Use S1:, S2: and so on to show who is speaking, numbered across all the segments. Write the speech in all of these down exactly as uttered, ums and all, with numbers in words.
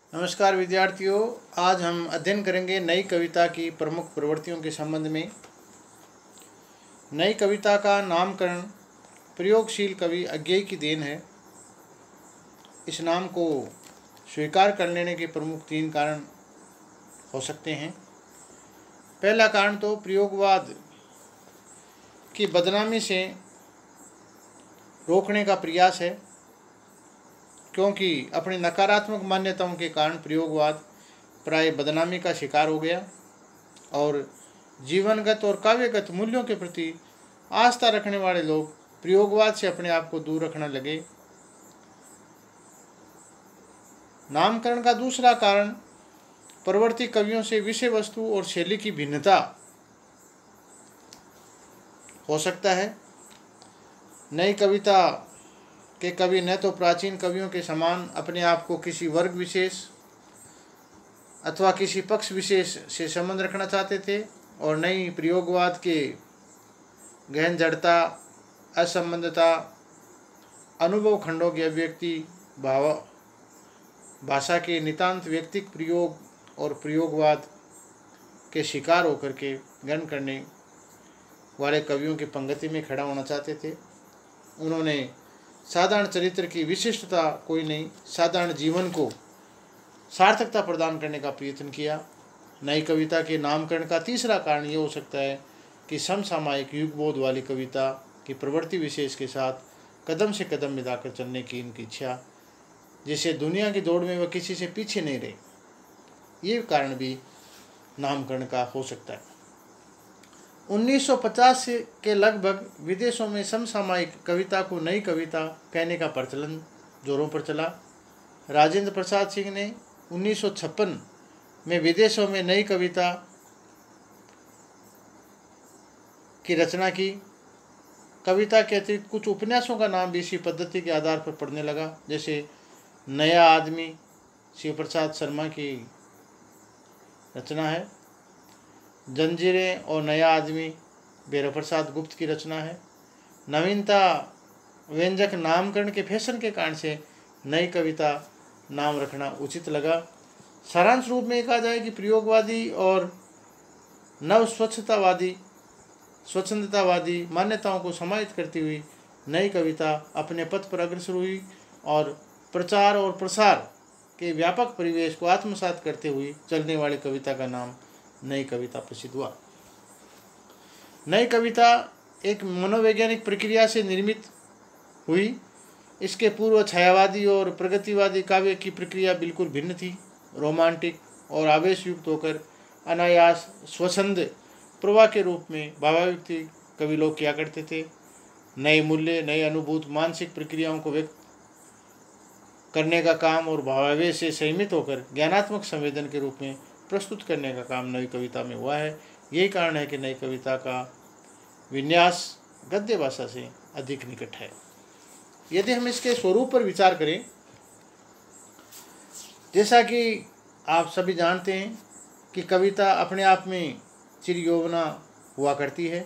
S1: नमस्कार विद्यार्थियों, आज हम अध्ययन करेंगे नई कविता की प्रमुख प्रवृत्तियों के संबंध में। नई कविता का नामकरण प्रयोगशील कवि अज्ञेय की देन है। इस नाम को स्वीकार कर लेने के प्रमुख तीन कारण हो सकते हैं। पहला कारण तो प्रयोगवाद की बदनामी से रोकने का प्रयास है, क्योंकि अपनी नकारात्मक मान्यताओं के कारण प्रयोगवाद प्राय बदनामी का शिकार हो गया और जीवनगत और काव्यगत मूल्यों के प्रति आस्था रखने वाले लोग प्रयोगवाद से अपने आप को दूर रखने लगे। नामकरण का दूसरा कारण प्रवर्ती कवियों से विषय वस्तु और शैली की भिन्नता हो सकता है। नई कविता के कवि न तो प्राचीन कवियों के समान अपने आप को किसी वर्ग विशेष अथवा किसी पक्ष विशेष से संबंध रखना चाहते थे और नई प्रयोगवाद के गहन जड़ता, असंबंधता, अनुभव खंडों की अभिव्यक्ति, भाव भाषा के नितांत व्यक्तिक प्रयोग और प्रयोगवाद के शिकार होकर के ग्रहण करने वाले कवियों की पंक्ति में खड़ा होना चाहते थे। उन्होंने साधारण चरित्र की विशिष्टता कोई नहीं, साधारण जीवन को सार्थकता प्रदान करने का प्रयत्न किया। नई कविता के नामकरण का तीसरा कारण ये हो सकता है कि समसामयिक युगबोध वाली कविता की प्रवृत्ति विशेष के साथ कदम से कदम मिलाकर चलने की इनकी इच्छा, जिससे दुनिया की दौड़ में वह किसी से पीछे नहीं रहे, ये कारण भी नामकरण का हो सकता है। उन्नीस सौ पचास के लगभग विदेशों में समसामयिक कविता को नई कविता कहने का प्रचलन जोरों पर चला। राजेंद्र प्रसाद सिंह ने उन्नीस सौ छप्पन में विदेशों में नई कविता की रचना की। कविता के अतिरिक्त कुछ उपन्यासों का नाम भी इसी पद्धति के आधार पर पढ़ने लगा, जैसे नया आदमी शिव प्रसाद शर्मा की रचना है, जंजीरें और नया आदमी भैरव प्रसाद गुप्त की रचना है। नवीनता व्यंजक नामकरण के फैशन के कारण से नई कविता नाम रखना उचित लगा। सारांश रूप में कहा जाए कि प्रयोगवादी और नव स्वच्छतावादी स्वच्छंदतावादी मान्यताओं को समाहित करती हुई नई कविता अपने पथ पर अग्रसर हुई और प्रचार और प्रसार के व्यापक परिवेश को आत्मसात करते हुए चलने वाली कविता का नाम नई कविता प्रसिद्ध हुआ। नई कविता एक मनोवैज्ञानिक प्रक्रिया से निर्मित हुई। इसके पूर्व छायावादी और प्रगतिवादी काव्य की प्रक्रिया बिल्कुल भिन्न थी। रोमांटिक और आवेशयुक्त होकर अनायास स्वच्छंद प्रवाह के रूप में भावाभिव्यक्ति कवि लोग किया करते थे। नए मूल्य, नए अनुभूत मानसिक प्रक्रियाओं को व्यक्त करने का काम और भावावेश से संयमित होकर ज्ञानात्मक संवेदन के रूप में प्रस्तुत करने का काम नई कविता में हुआ है। यही कारण है कि नई कविता का विन्यास गद्य भाषा से अधिक निकट है। यदि हम इसके स्वरूप पर विचार करें, जैसा कि आप सभी जानते हैं कि कविता अपने आप में चिरयौवना हुआ करती है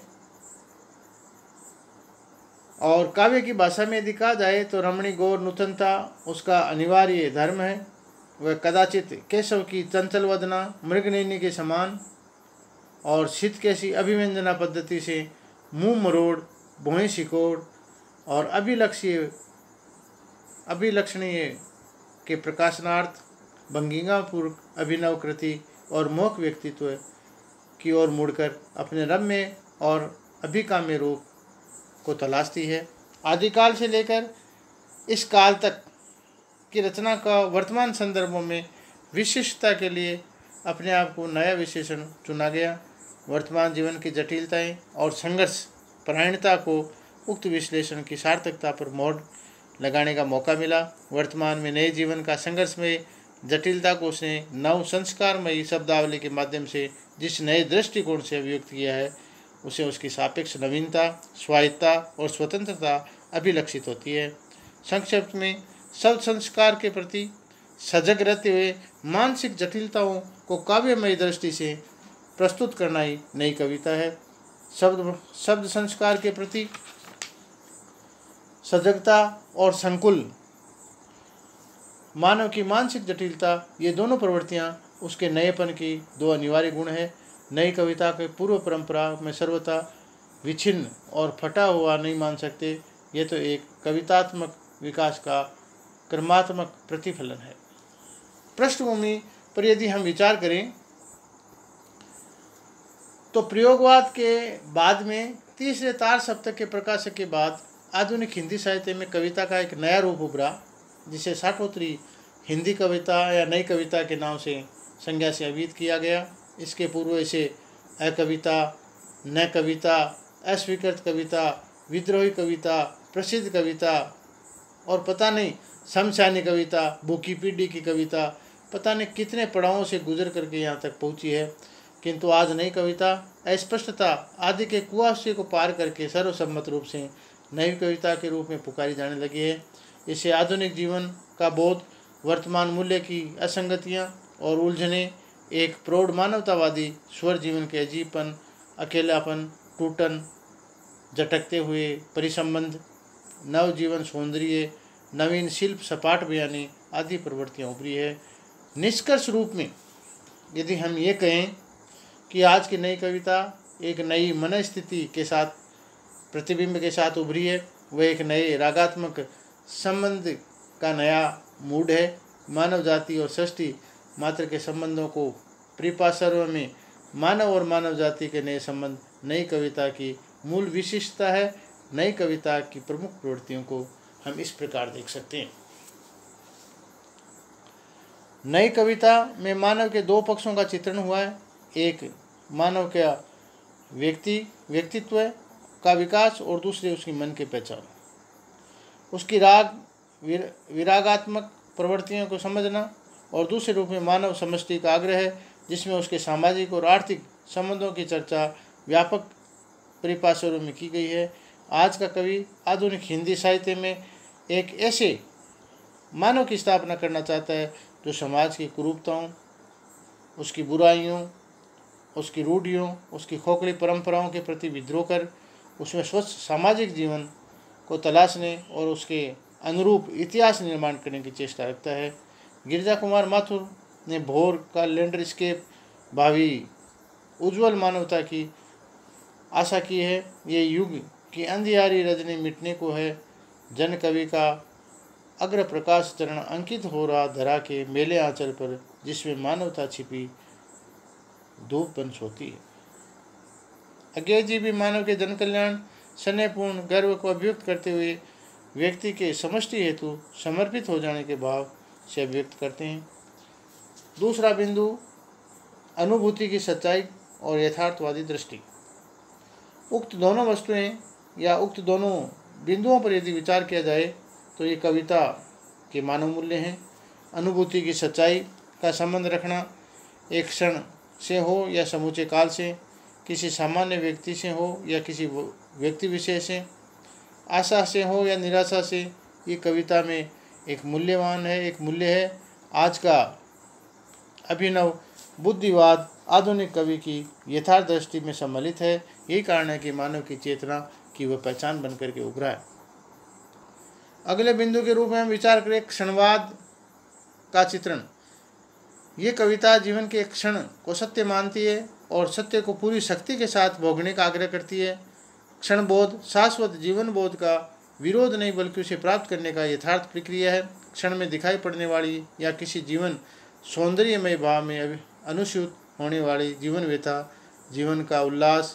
S1: और काव्य की भाषा में यदि कहा जाए तो रमणी गौर नूतनता उसका अनिवार्य धर्म है। वह कदाचित केशव की चंचल वदना मृगनयनी के समान और शीत कैसी अभिव्यंजना पद्धति से मुंह मरोड़, भौहें सिकोड़ और अभिलक्षीय अभिलक्षणीय के प्रकाशनार्थ भंगिमापूर्वक अभिनव कृति और मोहक व्यक्तित्व की ओर मुड़कर अपने रम्य और अभिकाम्य रूप को तलाशती है। आदिकाल से लेकर इस काल तक की रचना का वर्तमान संदर्भों में विशिष्टता के लिए अपने आप को नया विशेषण चुना गया। वर्तमान जीवन की जटिलताएं और संघर्ष परायणता को उक्त विश्लेषण की सार्थकता पर मोहर लगाने का मौका मिला। वर्तमान में नए जीवन का संघर्ष में जटिलता को उसने नव संस्कारमयी शब्दावली के माध्यम से जिस नए दृष्टिकोण से अभिव्यक्त किया है, उसे उसकी सापेक्ष नवीनता, स्वायत्ता और स्वतंत्रता अभिलक्षित होती है। संक्षिप्त में शब्द संस्कार के प्रति सजग रहते हुए मानसिक जटिलताओं को काव्यमयी दृष्टि से प्रस्तुत करना ही नई कविता है। शब्द शब्द संस्कार के प्रति सजगता और संकुल मानव की मानसिक जटिलता, ये दोनों प्रवृत्तियाँ उसके नएपन की दो अनिवार्य गुण है। नई कविता के पूर्व परंपरा में सर्वथा विच्छिन्न और फटा हुआ नहीं मान सकते। ये तो एक कवितात्मक विकास का क्रमात्मक प्रतिफलन है। पृष्ठभूमि पर यदि हम विचार करें तो प्रयोगवाद के बाद में तीसरे तार सप्तक के प्रकाशन के बाद आधुनिक हिंदी साहित्य में कविता का एक नया रूप उभरा, जिसे साठोत्तरी हिंदी कविता या नई कविता के नाम से संज्ञा से अभिहित किया गया। इसके पूर्व इसे अकविता, न कविता, अस्वीकृत कविता, विद्रोही कविता, प्रसिद्ध कविता और पता नहीं समसानी कविता, बुकी पीढ़ी की कविता, पता नहीं कितने पड़ावों से गुजर करके यहाँ तक पहुँची है। किंतु आज नई कविता अस्पष्टता आदि के कुआसे को पार करके सर्वसम्मत रूप से नई कविता के रूप में पुकारी जाने लगी है। इसे आधुनिक जीवन का बोध, वर्तमान मूल्य की असंगतियाँ और उलझने, एक प्रौढ़ मानवतावादी स्वर जीवन के अजीबपन, अकेलापन, टूटन, झटकते हुए परिसंबंध, नवजीवन सौंदर्य, नवीन शिल्प, सपाट बयानी आदि प्रवृत्तियाँ उभरी है। निष्कर्ष रूप में यदि हम ये कहें कि आज की नई कविता एक नई मनस्थिति के साथ, प्रतिबिंब के साथ उभरी है, वह एक नए रागात्मक संबंध का नया मूड है। मानव जाति और सृष्टि मात्र के संबंधों को परिपार्श्व में मानव और मानव जाति के नए संबंध नई कविता की मूल विशिष्टता है। नई कविता की प्रमुख प्रवृत्तियों को हम इस प्रकार देख सकते हैं। नई कविता में मानव के दो पक्षों का चित्रण हुआ है। एक मानव का व्यक्ति व्यक्तित्व का विकास और दूसरे उसकी मन की पहचान, उसकी राग विर, विरागात्मक प्रवृत्तियों को समझना और दूसरे रूप में मानव समष्टि का आग्रह है, जिसमें उसके सामाजिक और आर्थिक संबंधों की चर्चा व्यापक परिभाषाओं में की गई है। आज का कवि आधुनिक हिंदी साहित्य में एक ऐसे मानव की स्थापना करना चाहता है जो समाज की कुरूपताओं, उसकी बुराइयों, उसकी रूढ़ियों, उसकी खोखली परंपराओं के प्रति विद्रोह कर उसमें स्वच्छ सामाजिक जीवन को तलाशने और उसके अनुरूप इतिहास निर्माण करने की चेष्टा रखता है। गिरिजा कुमार माथुर ने भोर का लैंडस्केप, भावी उज्ज्वल मानवता की आशा की है। ये युग की अंधियारी रजनी मिटने को है। जन कवि का अग्र प्रकाश चरण अंकित हो रहा धरा के मेले आंचल पर, जिसमें मानवता छिपी धूप बन सोती है। अज्ञेय जी भी मानव के जन कल्याण, स्नेहपूर्ण गर्व को अभिव्यक्त करते हुए व्यक्ति के समष्टि हेतु समर्पित हो जाने के भाव से अभिव्यक्त करते हैं। दूसरा बिंदु, अनुभूति की सच्चाई और यथार्थवादी दृष्टि। उक्त दोनों वस्तुएं या उक्त दोनों बिंदुओं पर यदि विचार किया जाए तो ये कविता के मानव मूल्य हैं। अनुभूति की सच्चाई का संबंध रखना एक क्षण से हो या समूचे काल से, किसी सामान्य व्यक्ति से हो या किसी व्यक्ति विशेष से, आशा से हो या निराशा से, ये कविता में एक मूल्यवान है, एक मूल्य है। आज का अभिनव बुद्धिवाद आधुनिक कवि की यथार्थ दृष्टि में सम्मिलित है। यही कारण है कि मानव की चेतना की वह पहचान बनकर के उभरा है। अगले बिंदु के रूप में हम विचार करें क्षणवाद का चित्रण। ये कविता जीवन के एक क्षण को सत्य मानती है और सत्य को पूरी शक्ति के साथ भोगने का आग्रह करती है। क्षण बोध शाश्वत जीवन बोध का विरोध नहीं, बल्कि उसे प्राप्त करने का यथार्थ प्रक्रिया है। क्षण में दिखाई पड़ने वाली या किसी जीवन सौंदर्यमय भाव में अनुसूत होने वाली जीवन व्यथा, जीवन का उल्लास,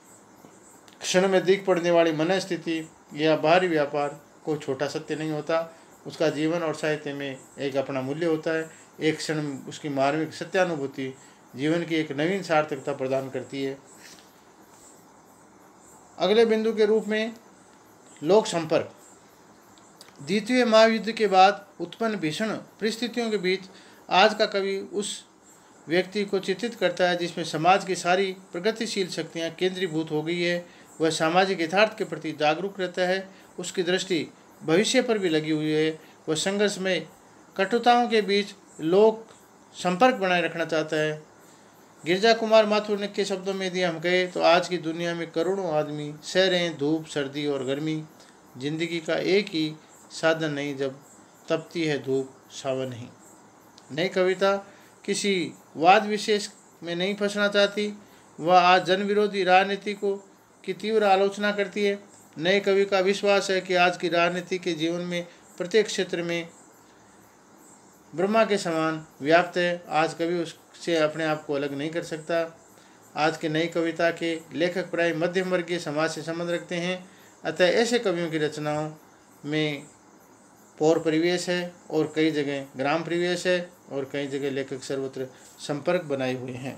S1: क्षण में दिख पड़ने वाली मन स्थिति या बाहरी व्यापार कोई छोटा सत्य नहीं होता। उसका जीवन और साहित्य में एक अपना मूल्य होता है। एक क्षण उसकी मार्मिक सत्यानुभूति जीवन की एक नवीन सार्थकता प्रदान करती है। अगले बिंदु के रूप में लोक संपर्क। द्वितीय महायुद्ध के बाद उत्पन्न भीषण परिस्थितियों के बीच आज का कवि उस व्यक्ति को चित्रित करता है जिसमें समाज की सारी प्रगतिशील शक्तियाँ केंद्रीभूत हो गई है। वह सामाजिक यथार्थ के प्रति जागरूक रहता है। उसकी दृष्टि भविष्य पर भी लगी हुई है। वह संघर्ष में कटुताओं के बीच लोक संपर्क बनाए रखना चाहता है। गिरिजा कुमार माथुर ने के शब्दों में यदि हम कहें तो आज की दुनिया में करोड़ों आदमी सह रहे हैं धूप, सर्दी और गर्मी। जिंदगी का एक ही साधन नहीं, जब तपती है धूप, सावन ही। नई कविता किसी वाद विशेष में नहीं फंसना चाहती, वह आज जन विरोधी राजनीति को की तीव्र आलोचना करती है। नए कवि का विश्वास है कि आज की राजनीति के जीवन में प्रत्येक क्षेत्र में ब्रह्मा के समान व्याप्त है। आज कवि उससे अपने आप को अलग नहीं कर सकता। आज के नई कविता के लेखक प्राय मध्यम वर्गीय समाज से संबंध रखते हैं, अतः ऐसे कवियों की रचनाओं में पौर परिवेश है और कई जगह ग्राम परिवेश है और कई जगह लेखक सर्वत्र संपर्क बनाए हुए हैं।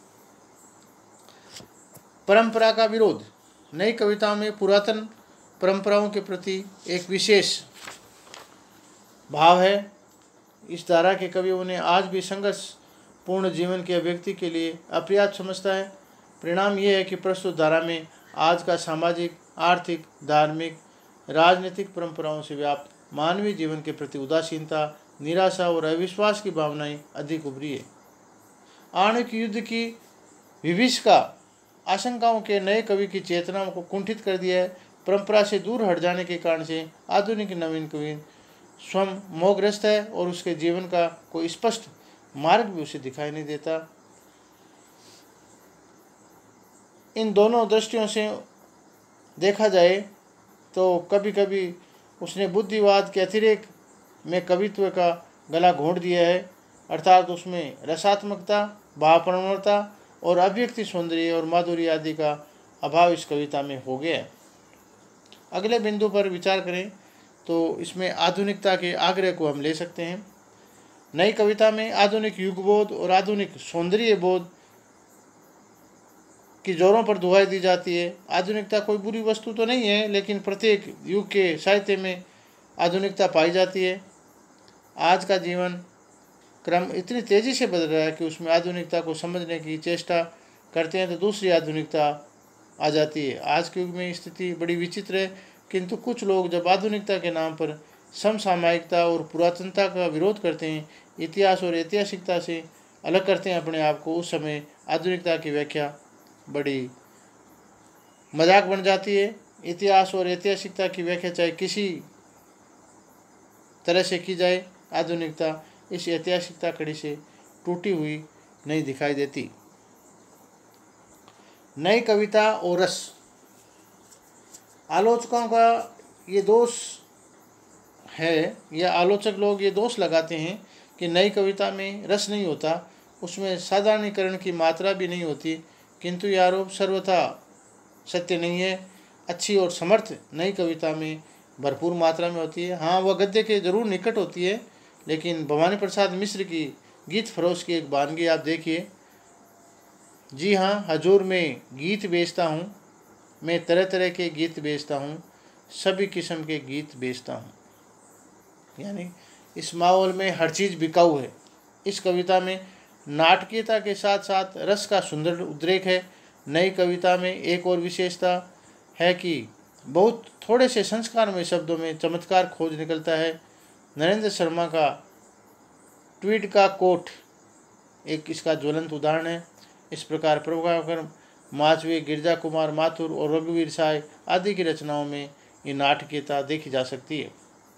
S1: परंपरा का विरोध। नई कविताओं में पुरातन परंपराओं के प्रति एक विशेष भाव है। इस धारा के कवियों ने आज भी संघर्ष पूर्ण जीवन की अभिव्यक्ति के लिए अपर्याप्त समझता है। परिणाम यह है कि प्रस्तुत धारा में आज का सामाजिक, आर्थिक, धार्मिक, राजनीतिक परंपराओं से व्याप्त मानवीय जीवन के प्रति उदासीनता, निराशा और अविश्वास की भावनाएं अधिक उभरी है। आणविक युद्ध की विभीषिका आशंकाओं के नए कवि की चेतनाओं को कुंठित कर दिया है। परंपरा से दूर हट जाने के कारण से आधुनिक नवीन कवि स्वयं मोहग्रस्त है और उसके जीवन का कोई स्पष्ट मार्ग भी उसे दिखाई नहीं देता। इन दोनों दृष्टियों से देखा जाए तो कभी कभी उसने बुद्धिवाद के अतिरेक में कवित्व का गला घोंट दिया है, अर्थात उसमें रसात्मकता, भावपूर्णता और अभिव्यक्ति सौंदर्य और माधुर्य आदि का अभाव इस कविता में हो गया है। अगले बिंदु पर विचार करें तो इसमें आधुनिकता के आग्रह को हम ले सकते हैं। नई कविता में आधुनिक युगबोध और आधुनिक सौंदर्य बोध की जोरों पर दुहाई दी जाती है। आधुनिकता कोई बुरी वस्तु तो नहीं है, लेकिन प्रत्येक युग के साहित्य में आधुनिकता पाई जाती है। आज का जीवन क्रम इतनी तेज़ी से बदल रहा है कि उसमें आधुनिकता को समझने की चेष्टा करते हैं तो दूसरी आधुनिकता आ जाती है। आज के युग में स्थिति बड़ी विचित्र है, किंतु कुछ लोग जब आधुनिकता के नाम पर समसामयिकता और पुरातनता का विरोध करते हैं, इतिहास और ऐतिहासिकता से अलग करते हैं अपने आप को, उस समय आधुनिकता की व्याख्या बड़ी मजाक बन जाती है। इतिहास और ऐतिहासिकता की व्याख्या चाहे किसी तरह से की जाए, आधुनिकता इस ऐतिहासिकता कड़ी से टूटी हुई नहीं दिखाई देती। नई कविता और रस। आलोचकों का ये दोष है, या आलोचक लोग ये दोष लगाते हैं कि नई कविता में रस नहीं होता, उसमें साधारणीकरण की मात्रा भी नहीं होती, किंतु ये आरोप सर्वथा सत्य नहीं है। अच्छी और समर्थ नई कविता में भरपूर मात्रा में होती है। हाँ, वह गद्य के जरूर निकट होती है, लेकिन भवानी प्रसाद मिश्र की गीत फरोश की एक वानगी आप देखिए। जी हाँ, हजूर में गीत बेचता हूँ, मैं तरह तरह के गीत बेचता हूँ, सभी किस्म के गीत बेचता हूँ। यानी इस माहौल में हर चीज़ बिकाऊ है। इस कविता में नाटकीयता के साथ साथ रस का सुंदर उद्रेक है। नई कविता में एक और विशेषता है कि बहुत थोड़े से संस्कार में शब्दों में चमत्कार खोज निकलता है। नरेंद्र शर्मा का ट्वीट का कोट एक इसका ज्वलंत उदाहरण है। इस प्रकार प्रभाकर माचवे, गिरजा कुमार माथुर और रघुवीर साय आदि की रचनाओं में ये नाटकीयता देखी जा सकती है।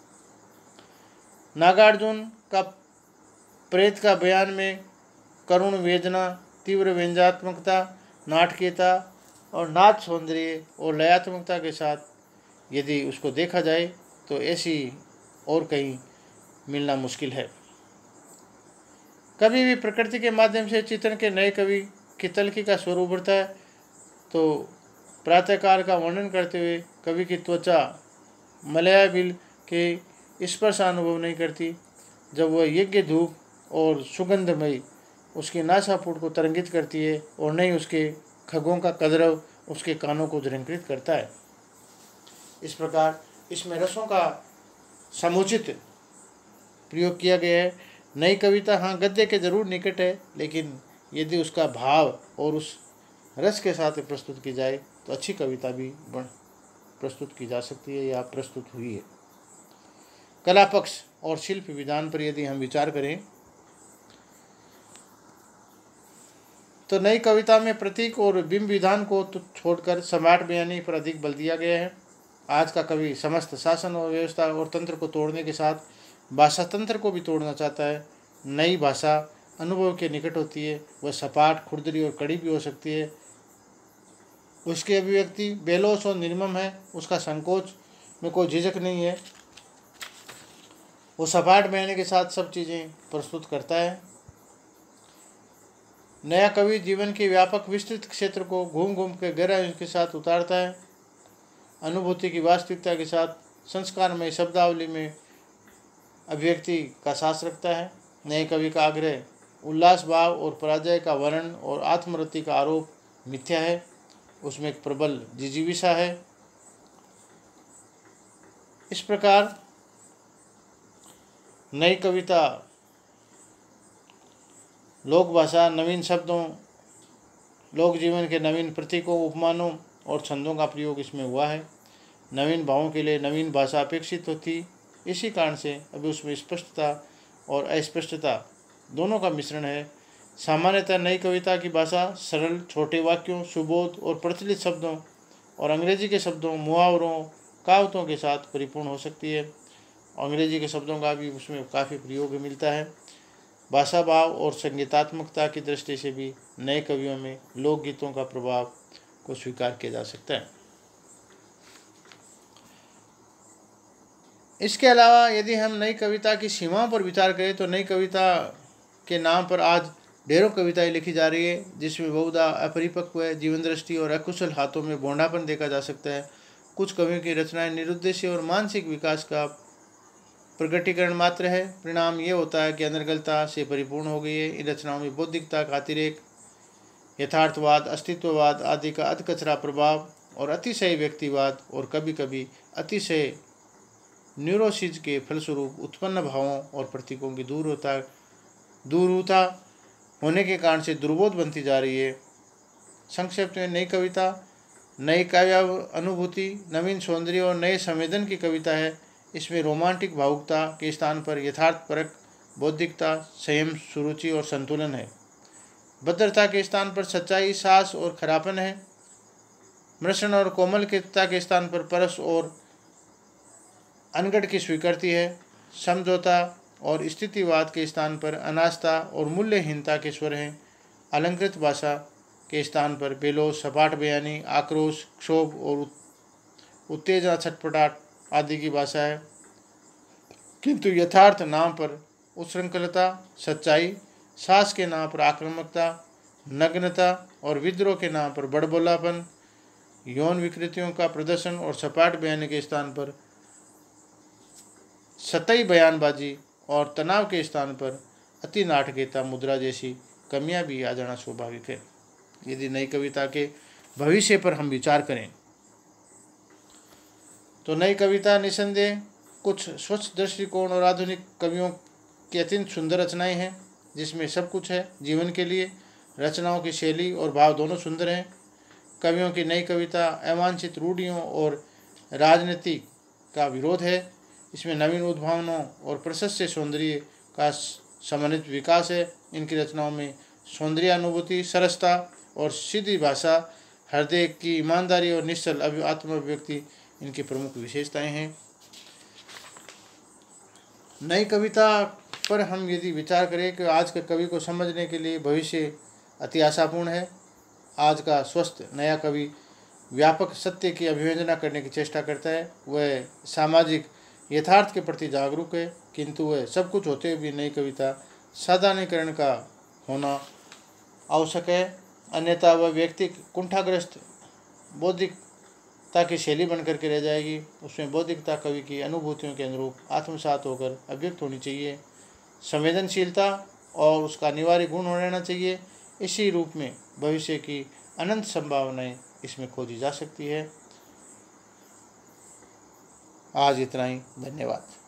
S1: नागार्जुन का प्रेत का बयान में करुण वेदना, तीव्र व्यंग्यात्मकता, नाटकीयता और नाच सौंदर्य और लयात्मकता के साथ यदि उसको देखा जाए तो ऐसी और कहीं मिलना मुश्किल है। कभी भी प्रकृति के माध्यम से चित्रण के नए कवि की तलखी का स्वर उभरता है तो प्रातःकाल का वर्णन करते हुए कवि की त्वचा मलयाबिल के स्पर्श अनुभव नहीं करती। जब वह यज्ञ धूप और सुगंधमयी उसकी नासापुट को तरंगित करती है और नहीं उसके खगों का कदरव उसके कानों को झरंकृत करता है। इस प्रकार इसमें रसों का समुचित प्रयोग किया गया है। नई कविता हाँ गद्य के जरूर निकट है, लेकिन यदि उसका भाव और उस रस के साथ प्रस्तुत की जाए तो अच्छी कविता भी बन प्रस्तुत की जा सकती है या प्रस्तुत हुई है। कला पक्ष और शिल्प विधान पर यदि हम विचार करें तो नई कविता में प्रतीक और बिंब विधान को तो छोड़कर सम्राट बयानी पर अधिक बल दिया गया है। आज का कवि समस्त शासन और व्यवस्था और तंत्र को तोड़ने के साथ भाषा तंत्र को भी तोड़ना चाहता है। नई भाषा अनुभव के निकट होती है, वह सपाट, खुरदरी और कड़ी भी हो सकती है। उसकी अभिव्यक्ति बेलोस और निर्मम है, उसका संकोच में कोई झिझक नहीं है, वो सपाट बहने के साथ सब चीज़ें प्रस्तुत करता है। नया कवि जीवन के व्यापक विस्तृत क्षेत्र को घूम घूम के गहराई के साथ उतारता है, अनुभूति की वास्तविकता के साथ संस्कारमय शब्दावली में अभिव्यक्ति का साहस रखता है। नए कवि का आग्रह उल्लास भाव और पराजय का वर्णन और आत्मरति का आरोप मिथ्या है, उसमें एक प्रबल जिजीविषा है। इस प्रकार नई कविता लोक भाषा, नवीन शब्दों, लोक जीवन के नवीन प्रतीकों, उपमानों और छंदों का प्रयोग इसमें हुआ है। नवीन भावों के लिए नवीन भाषा अपेक्षित होती, इसी कारण से अभी उसमें स्पष्टता और अस्पष्टता दोनों का मिश्रण है। सामान्यतः नई कविता की भाषा सरल, छोटे वाक्यों, सुबोध और प्रचलित शब्दों और अंग्रेजी के शब्दों, मुहावरों, कहावतों के साथ परिपूर्ण हो सकती है। अंग्रेजी के शब्दों का भी उसमें काफ़ी प्रयोग मिलता है। भाषा भाव और संगीतात्मकता की दृष्टि से भी नए कवियों में लोकगीतों का प्रभाव को स्वीकार किया जा सकता है। इसके अलावा यदि हम नई कविता की सीमाओं पर विचार करें तो नई कविता के नाम पर आज ढेरों कविताएं लिखी जा रही है, जिसमें बहुधा अपरिपक्व जीवन दृष्टि और अकुशल हाथों में भोंडापन देखा जा सकता है। कुछ कवियों की रचनाएं निरुद्देश्य और मानसिक विकास का प्रकटीकरण मात्र है। परिणाम ये होता है कि अनर्गलता से परिपूर्ण हो गई है। इन रचनाओं में बौद्धिकता का अतिरेक, यथार्थवाद, अस्तित्ववाद आदि का अधकचरा प्रभाव और अतिशय व्यक्तिवाद और कभी कभी अतिशय न्यूरोसिस के फलस्वरूप उत्पन्न भावों और प्रतीकों की दूरता दूरता होने के कारण से दुर्बोध बनती जा रही है। संक्षेप में नई कविता नई काव्य अनुभूति, नवीन सौंदर्य और नए संवेदन की कविता है। इसमें रोमांटिक भावुकता के स्थान पर यथार्थपरक बौद्धिकता, संयम, सुरुचि और संतुलन है। भद्रता के स्थान पर सच्चाई, साहस और खरापन है। मृषण और कोमलता के स्थान पर परस और अनगढ़ की स्वीकृति है। समझौता और स्थितिवाद के स्थान पर अनास्था और मूल्यहीनता के स्वर हैं। अलंकृत भाषा के स्थान पर बेलोस, सपाट बयानी, आक्रोश, क्षोभ और उत्तेजना, छटपटाट आदि की भाषा है। किंतु यथार्थ नाम पर उच्छृंखलता, सच्चाई, साहस के नाम पर आक्रामकता, नग्नता और विद्रोह के नाम पर बड़बोलापन, यौन विकृतियों का प्रदर्शन और सपाट बयानी के स्थान पर सतही बयानबाजी और तनाव के स्थान पर अति नाटकीयता, मुद्रा जैसी कमियां भी आ जाना स्वाभाविक है। यदि नई कविता के भविष्य पर हम विचार करें तो नई कविता निसंदेह कुछ स्वच्छ दृष्टिकोण और आधुनिक कवियों की अत्यंत सुंदर रचनाएं हैं, जिसमें सब कुछ है जीवन के लिए। रचनाओं की शैली और भाव दोनों सुंदर हैं। कवियों की नई कविता अवांछित रूढ़ियों और राजनीति का विरोध है। इसमें नवीन उद्भावनों और प्रशस्त सौंदर्य का समन्वित विकास है। इनकी रचनाओं में सौंदर्यानुभूति, सरसता और सीधी भाषा, हृदय की ईमानदारी और निश्चल आत्माभिव्यक्ति इनकी प्रमुख विशेषताएं हैं। नई कविता पर हम यदि विचार करें कि आज के कवि को समझने के लिए भविष्य अति आशापूर्ण है। आज का स्वस्थ नया कवि व्यापक सत्य की अभिव्यंजना करने की चेष्टा करता है। वह सामाजिक यथार्थ के प्रति जागरूक है, किंतु वह सब कुछ होते हुए भी नई कविता साधारणीकरण का होना आवश्यक है, अन्यथा वह व्यक्ति कुंठाग्रस्त बौद्धिकता की शैली बन करके रह जाएगी। उसमें बौद्धिकता कवि की अनुभूतियों के अनुरूप आत्मसात होकर अभिव्यक्त होनी चाहिए। संवेदनशीलता और उसका अनिवार्य गुण होना चाहिए। इसी रूप में भविष्य की अनंत संभावनाएं इसमें खोजी जा सकती है। आज इतना ही, धन्यवाद।